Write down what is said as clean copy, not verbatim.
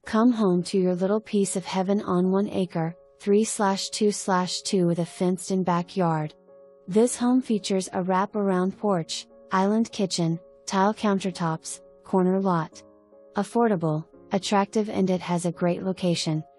Come home to your little piece of heaven on 1 acre, 3/2/2 with a fenced-in backyard. This home features a wrap-around porch, island kitchen, tile countertops, corner lot. Affordable, attractive, and it has a great location,